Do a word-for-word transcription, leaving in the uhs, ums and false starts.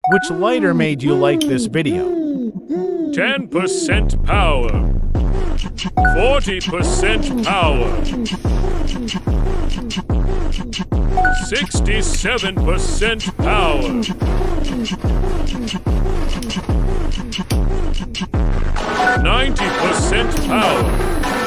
Which lighter made you like this video? ten percent power. forty percent power. sixty-seven percent power. ninety percent power.